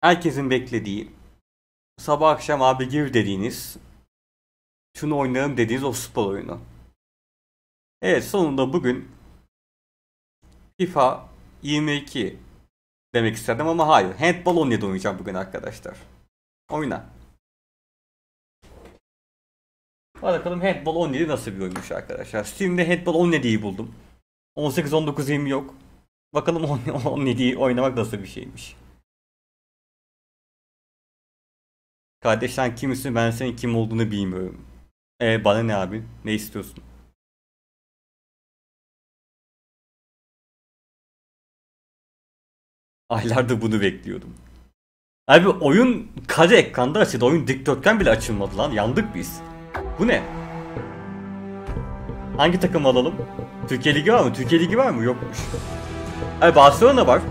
Herkesin beklediği, sabah akşam abi gir dediğiniz, şunu oynayalım dediğiniz o spor oyunu. Evet, sonunda bugün FIFA 22 demek istedim ama hayır. Handball 17 oynayacağım bugün arkadaşlar. Oyna. Bakalım Handball 17 nasıl bir oyunmuş arkadaşlar. Steam'de Handball 17'yi buldum. 18, 19, 20 yok. Bakalım 17'yi oynamak nasıl bir şeymiş. Kardeş sen kimsin, ben senin kim olduğunu bilmiyorum. Bana ne abi? Ne istiyorsun? Aylardır bunu bekliyordum. Abi oyun kare ekranda açıldı. Oyun dikdörtgen bile açılmadı lan. Yandık biz. Bu ne? Hangi takım alalım? Türkiye Ligi var mı? Türkiye Ligi var mı? Yokmuş. Abi Barcelona var.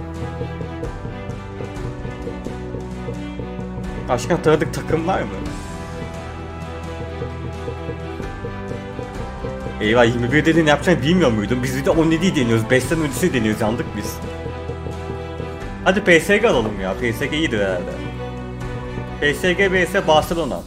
Başka tanıdık takım var mı? Eyvah, 21 dediğini yapacağını bilmiyor muydum? Biz bir de 17'yi deniyoruz. 5'ten öncesi deniyoruz. Yandık biz. Hadi PSG alalım ya. PSG iyidir herhalde. PSG vs Barcelona.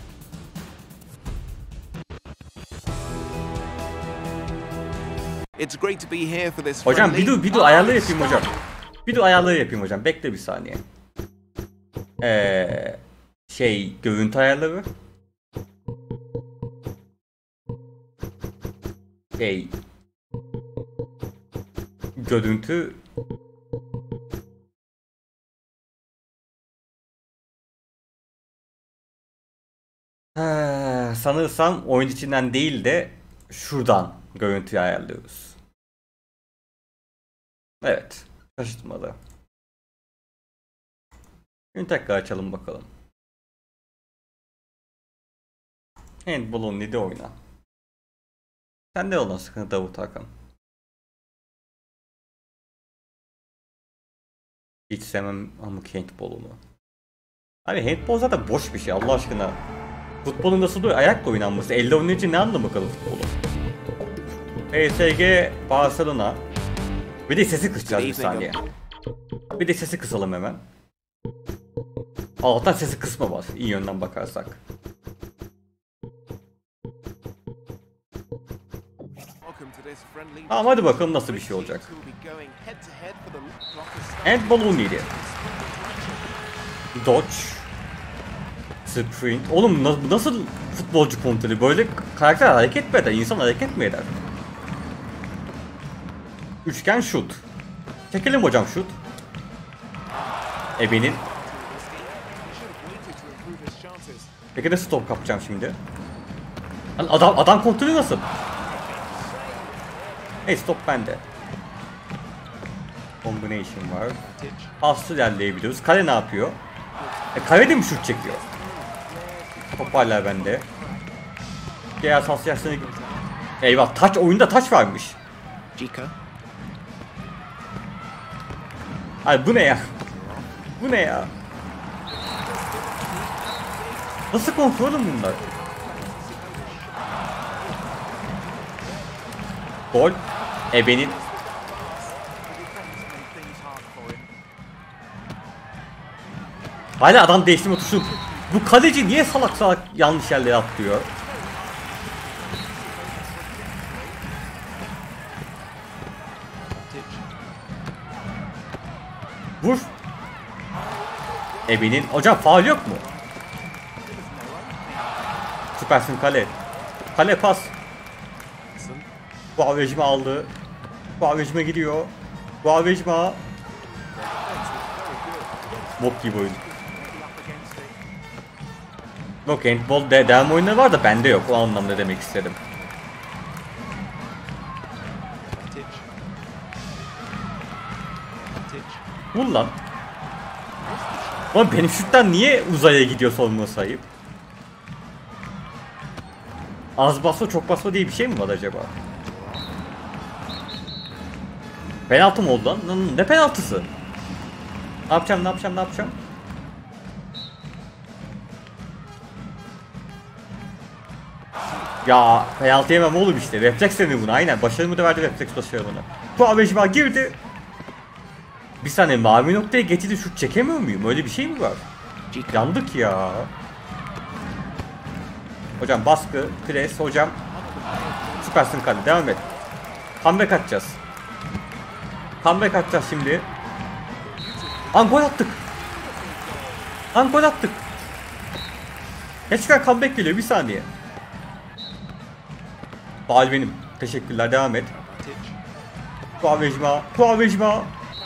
Hocam bir dur ayarları yapayım hocam. Bir dur ayarları yapayım hocam. Bekle bir saniye. Görüntü ayarları. Görüntü. Sanırsam oyun içinden değil de şuradan görüntüyü ayarlıyoruz. Evet. Şaşırtmadı. Şimdi tekrar açalım bakalım. Handball 17 oyna. Sen de olan sıkıntı Davut Hakan. Hiç sevmem amık handball'unu. Hani handball zaten boş bir şey Allah aşkına. Futbolun nasıl da ayakla oynanması. Elle oynayınca ne anlamı kalır futbolun? PSG Barcelona. Bir de sesi kısacağız bir saniye. Bir de sesi kısalım hemen. Alttan sesi kısma var. İyi yönden bakarsak. Tamam hadi bakalım nasıl bir şey olacak. Handball 17. Dodge. Sprint. Oğlum nasıl futbolcu kontrolü? Böyle karakter hareket mi eder? İnsan hareket mi eder? Üçgen şut. Çekelim hocam şut. Ebenin. Peki de stop kapacağım şimdi. Adam kontrolü nasıl? Stop bende. Combination var. Paslı ilerleyebiliyoruz. Kale ne yapıyor? Kale de mi şut çekiyor? Top hala bende. Diğer asosiyasyonu... Eyvah, taç oyunda taç varmış. Ay bu ne ya? Bu ne ya? Nasıl kontrol bunlar? Gol. Ebenin. Hala adam değiştirme tuşu. Bu kaleci niye salak salak yanlış yerlere atlıyor? Vur. Ebenin. Hocam faul yok mu? Süpersin kale. Kale pas. Bu avecime aldı. Bu avecime gidiyor. Bu avecime. Bok gibi oyun. Yok handball devam oyunları var da bende yok. O anlamda demek istedim. Vur lan. Oğlum benim şuttan niye uzaya gidiyor sorma sayıp? Az basma çok basma diye bir şey mi var acaba? Penaltı mı oldu lan? Ne penaltısı? Ne yapacağım? Ya penaltı yemem oğlum işte. Refleks deniyor buna aynen. Başarımı da verdi refleks başarımını. Bu abejma girdi. Bir saniye, mavi noktaya geçidi şut çekemiyor muyum? Öyle bir şey mi var? Yandık ya. Hocam baskı, pres hocam. Süpersin kale, devam et. Comeback atacağız. Comeback atacağız şimdi. Gol attık. Gol attık. Gerçekten comeback geliyor, bir saniye. Faul benim. Teşekkürler, devam et. Kuavejma.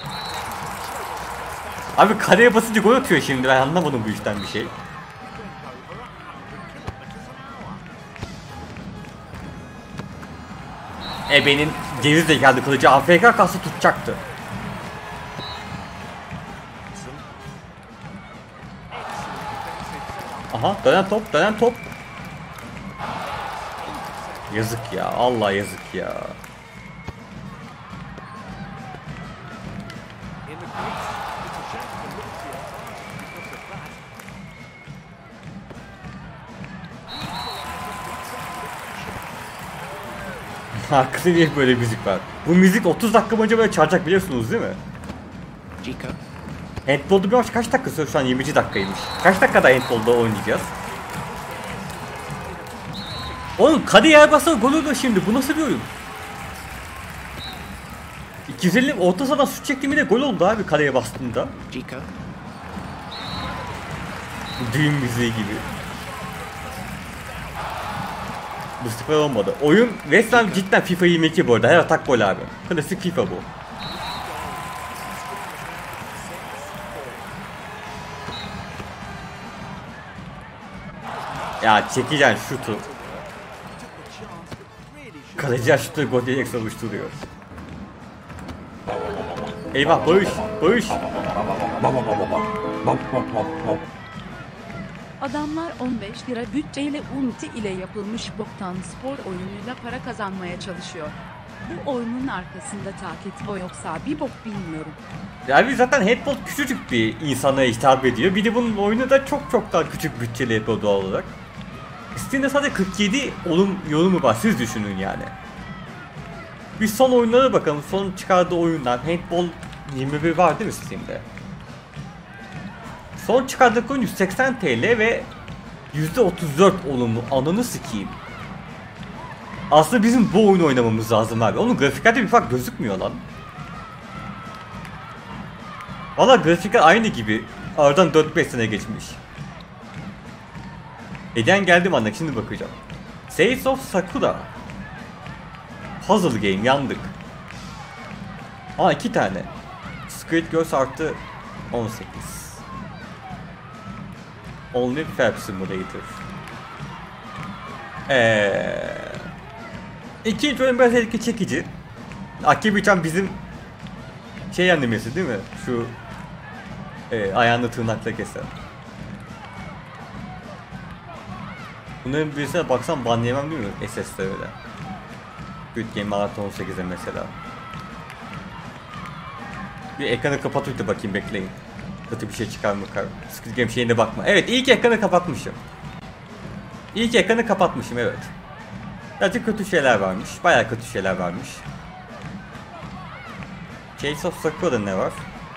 Abi kaleye basınca gol atıyor şimdi, ben anlamadım bu işten bir şey. Benim ceviz de geldi, kılıcı AFK kalsa tutacaktı. Aha, dönen top. Yazık ya, Allah yazık ya. Hakkında niye böyle müzik var? Bu müzik 30 dakika boyunca böyle çalacak, biliyorsunuz değil mi? Handball'da bir maç kaç dakika sürüyor? Şu an 20. dakikaymış. Kaç dakikada handball'da oynayacağız? Oğlum kale yer basa gol oluyor şimdi. Bu nasıl bir oyun? 250 orta sahadan şut çektiğimde de gol oldu abi kaleye bastığında. Düğün müziği gibi. Bu sefer olmadı. Oyun resmen cidden FIFA 22 bu arada. Her atak gol abi. Klasik FIFA bu. Ya çekeceğin şutu. Kaleci şutu gol diyerek savuşturuyor. Eyvah, bağış. Adamlar 15 lira bütçeyle Unity ile yapılmış boktan spor oyunuyla para kazanmaya çalışıyor. Bu oyunun arkasında takip o yoksa bir bok bilmiyorum. Yani zaten handball küçücük bir insana hitap ediyor. Bir de bunun oyunu da çok daha küçük bütçeli yapıyor doğal olarak. Steam'de sadece 47 yorumu var, siz düşünün yani. Bir son oyunlara bakalım, son çıkardığı oyunlar. Handball 21 var değil mi Steam'de? Son çıkardığı oyun 180 TL ve %34 olumlu, ananı sikeyim. Aslında bizim bu oyunu oynamamız lazım abi. Onun grafiklerde bir fark gözükmüyor lan. Valla grafikler aynı gibi. Aradan 4-5 sene geçmiş. Eden geldim anlık, şimdi bakacağım. Tales of Sakura. Puzzle game, yandık. 2 tane. Squid Girls artı 18. Only Fab Simulator. İkinci oyun biraz ilgi çekici. Akibi-chan bizim animesi değil mi? Şu ayağını tırnakla kesen. Bunların birisine baksam ban yemem değil mi? SS'de öyle. Squid Game artı 18'e mesela. Bir ekranı kapatıp da bakayım, bekleyin. Kötü bir şey çıkar mı? Squid Game şeyine bakma. Evet, ilk ekranı kapatmışım. Evet. Gerçi kötü şeyler varmış. Bayağı kötü şeyler varmış. Tales of Sakura'da ne var?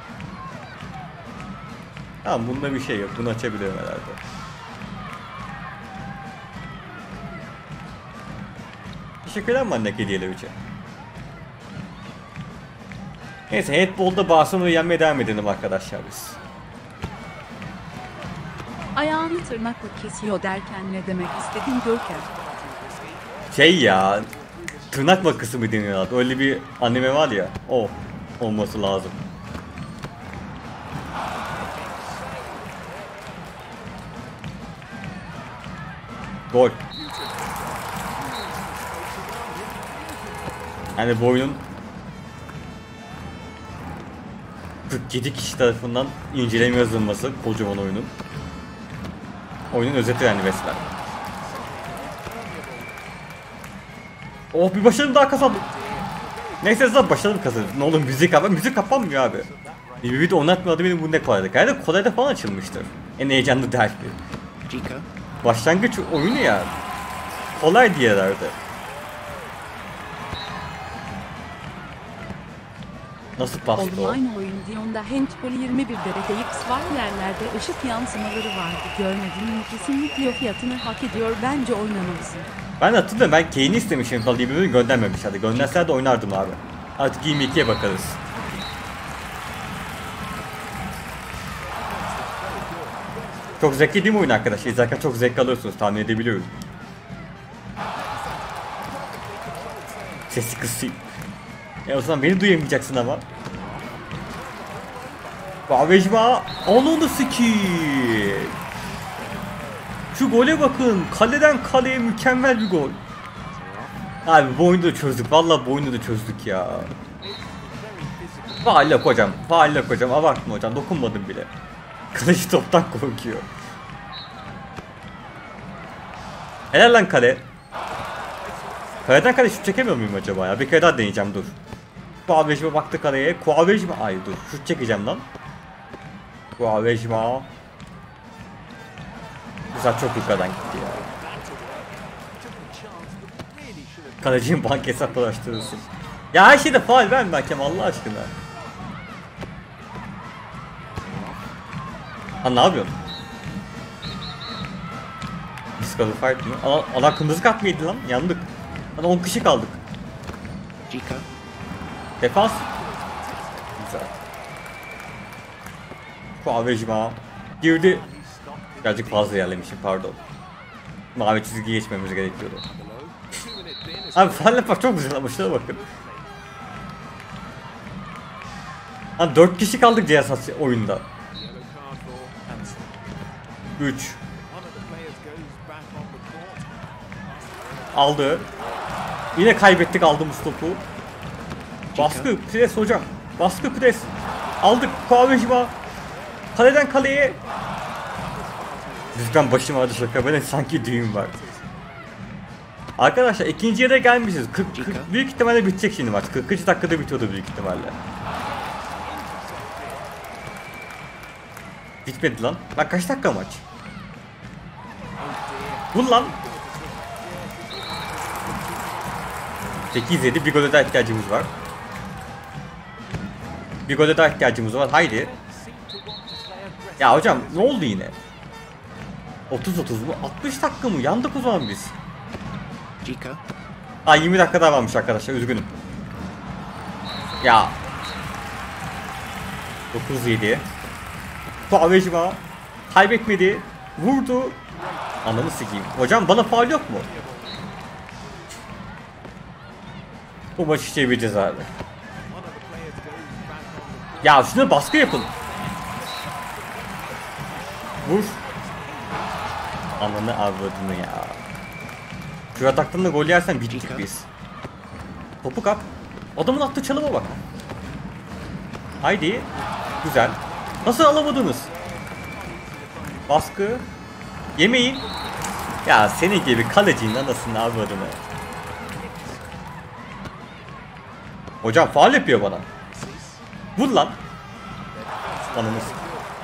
Tamam, bunda bir şey yok. Bunu açabilirim herhalde. Teşekkür ederim anne hediyeler için. Neyse, handball'da Barcelona'yı yenmeye devam edelim arkadaşlar biz. Ayağını tırnakla kesiyor derken ne demek istedin Görkem? Ya, tırnak makası mı deniyor? Öyle bir anime var ya, o olması lazım. Gol. Yani bu oyunun 47 kişi tarafından inceleme yazılması, kocaman oyunun. Oyunun özeti yani resmen. Oh, bir başarım daha kazandım. Neyse zaten başarım kazandım. Ne olur müzik kapanmıyor abi. Bir video oynatmadı benim, bu ne kolaydı. Galiba kolayda falan açılmıştır. En heyecanlı derdi. Başlangıç oyunu ya. Kolay diyelerdi. Nasıl pastı o? Online oyun Dion'da handball 21 derece X var, yerlerde ışık yansımaları vardı. Görmedin mi? Kesinlikle o fiyatını hak ediyor, bence oynamalısın. Ben hatırlıyorum, ben Kane'i istemişim falan diye bir ürün göndermemişlerdi. Gönderseler de oynardım abi. Artık 22'ye bakarız. Çok zevkli değil mi oyun arkadaşlar? İzlerken çok zevk alıyorsunuz, tahmin edebiliyorum. Sesi kısayım. O zaman beni duyamayacaksın ama. Babejma, onu sikiyim. Şu gole bakın, kaleden kaleye mükemmel bir gol. Abi bu oyunu da çözdük, vallahi bu oyunu da çözdük ya. Faal yok hocam, faal yok hocam, abartma hocam, dokunmadım bile. Kaleci toptan korkuyor. Helal lan kale. Kaleden kale şut çekemiyor muyum acaba ya? Bir kere daha deneyeceğim, dur. Kuavejma baktı kaleye. Kuavejma, ay dur, şut çekeceğim lan. Kuavejma. Güzel, çok yukarıdan gitti ya. Kalecinin bank hesaplaştırılsın. Ya her şeyde faul verme hakem Allah aşkına. Ha ne yapıyorsun? Disqualified mı? Allah kırmızı kart mıydı lan? Yandık. Lan 10 kişi kaldık. Chica. Defans. Güzel. Kuavejma. Girdi. Birazcık fazla yerlemişim, pardon. Mavi çizgi geçmemiz gerekiyordu. Abi faal bak çok güzel ama şuna bakın. Hani 4 kişi kaldık CS oyunda. 3. Aldı. Yine kaybettik aldığımız topu. Baskı, pres hocam. Baskı, pres. Aldık. Kuavejma. Kaleden kaleye. Lütfen başım ağrıdı şaka. Böyle sanki düğün var. Arkadaşlar ikinci yere gelmişiz. 40 büyük ihtimalle bitecek şimdi maç. 40. dakikada bitiyordu büyük ihtimalle. Bitmedi lan. Lan kaç dakika maç? Vur lan. 8-7, bir gole daha ihtiyacımız var. Bir gole daha ihtiyacımız var. Haydi. Ya hocam ne oldu yine? 30-30 mu? 60 dakika mı? Yandık o zaman biz. Chica. Aa 20 dakika daha varmış arkadaşlar, üzgünüm. Ya. 9-7. Kuavejma. Kaybetmedi. Vurdu. Ananı sikeyim. Hocam bana faul yok mu? Bu maçı çevireceğiz abi. Ya şuna baskı yapın. Vur. Ananı avradını ya. Şu ataktan da gol yersen bittik biz. Topu kap. Adamın attığı çalıma bak. Haydi. Güzel. Nasıl alamadınız? Baskı. Yemeyin. Ya senin gibi kalecinin anasını avradını. Hocam faul yapıyor bana. Vur lan. Ananı s***.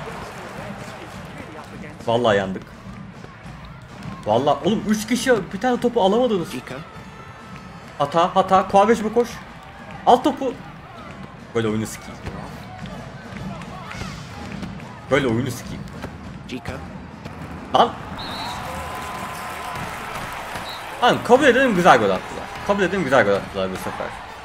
Vallahi yandık. Vallahi oğlum 3 kişi bir tane topu alamadınız. Hata. Kuavejma koş. Al topu. Böyle oyunu sikeyim. Böyle oyunu sikeyim. Lan. Lan kabul edelim, güzel gol attılar. Kabul edelim, güzel gol attılar bu sefer.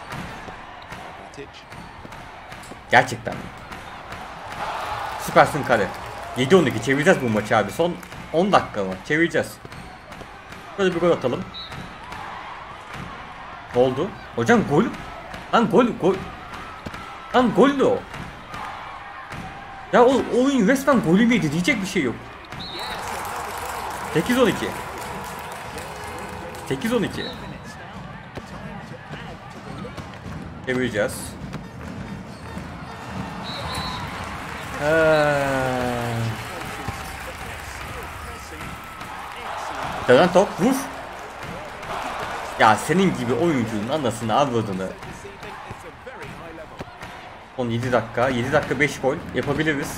Gerçekten mi? Süpersin kale. 7-12 çevireceğiz bu maçı abi. Son 10 dakika mı? Çevireceğiz. Böyle bir gol atalım. Ne oldu? Hocam gol. Lan gol. Lan goldü o. Ya o oyun resmen golü müydü diyecek bir şey yok. 8-12. 8-12. Çevireceğiz. Dönen top, vur. Ya senin gibi oyuncunun anasını avradını. Son 7 dakika, 7 dakika 5 gol yapabiliriz.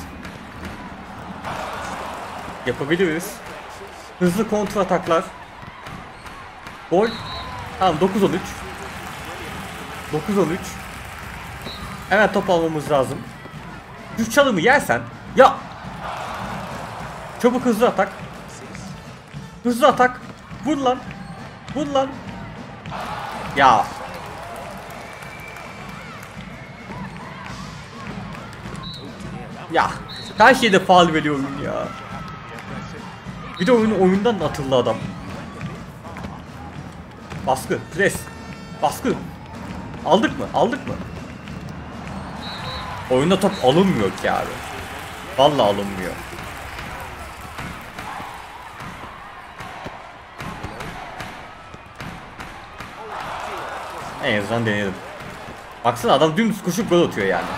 Yapabiliriz. Hızlı kontra ataklar. Gol. Tamam 9-13. 9-13. Hemen top almamız lazım. Şu çalımı yersen. Ya. Çabuk hızlı atak. Hızlı atak. Vur lan. Vur lan. Ya. Ya. Her şeyde faul veriyor oyun ya. Bir de oyundan atıldı adam. Baskı, pres. Baskı. Aldık mı? Aldık mı? Oyunda top alınmıyor ki abi. Vallahi alınmıyor. En azından denedim. Baksana adam dümdüz koşup gol atıyor yani.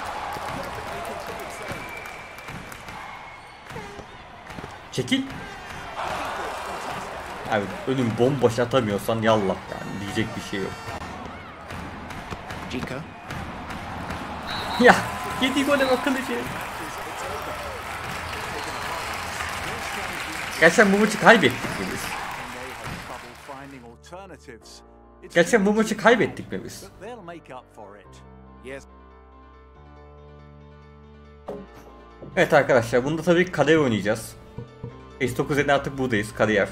Çekil. Abi önüm bomboş atamıyorsan yallah yani diyecek bir şey yok. Chico. Ya yediği gole bakılıcı. Gerçekten bu maçı kaybettik mi biz? Gerçekten bu maçı kaybettik mi biz? Evet arkadaşlar bunda tabii kariyer oynayacağız. PS9'da artık buradayız kariyer.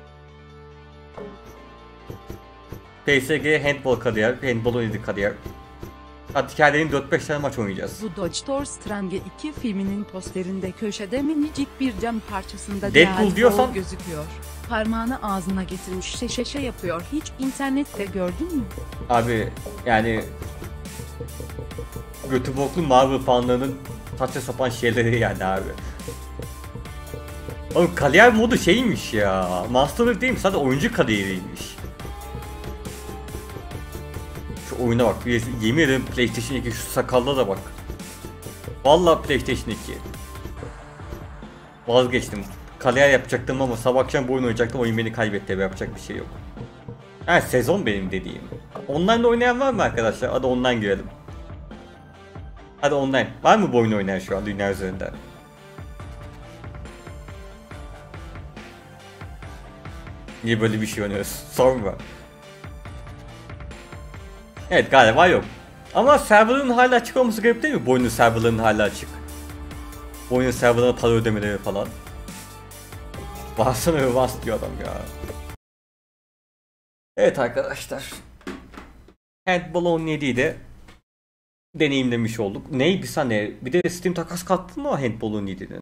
PSG handball kariyer, handball oynadık kariyer. Hatta hikayenin 4-5 tane maç oynayacağız. Bu Dodge Strange 2 filminin posterinde köşede minicik bir cam parçasında Deadpool diyorsan gözüküyor. Parmağını ağzına getirmiş şeşe yapıyor. Hiç internette gördün mü? abi yani götü boklu Marvel fanlarının saçma sapan şeyleri yani abi. Oğlum kariyer modu şeymiş ya. Masterlık değil mi? Sadece oyuncu kariyeriymiş. Şu oyuna bak. Yemin ederim PlayStation 2 şu sakalla da bak. Vallahi PlayStation 2. Vazgeçtim. Kariyer yapacaktım ama sabah akşam bu oyun oynayacaktım. Oyun beni kaybetti. Yapacak bir şey yok. Yani sezon benim dediğim. Online'da oynayan var mı arkadaşlar? Hadi online girelim. Hadi online. Var mı bu oyunu oynayan şu an dünya üzerinde? Niye böyle bir şey oynuyoruz? Sorma. Evet galiba yok. Ama serverların hala açık olması garip değil mi? Bu oyunun serverlarının hala açık. Bu oyunun serverlarına para ödemeleri falan. Baksana Vast diyor adam ya. Evet arkadaşlar. Handball 17'yi de deneyimlemiş olduk. Ney bir saniye. Bir de Steam takas kattın mı Handball 17'nin?